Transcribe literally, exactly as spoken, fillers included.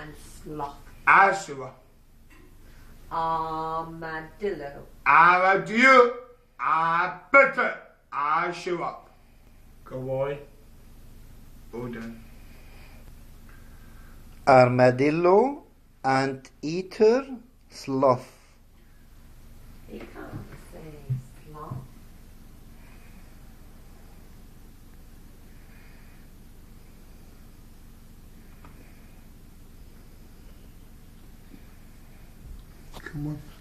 and sloth. Ashwa. Armadillo. Armadillo. Armadillo. Ashwa. Cowboy. All done. Armadillo, anteater, sloth. You can't say sloth. Come on.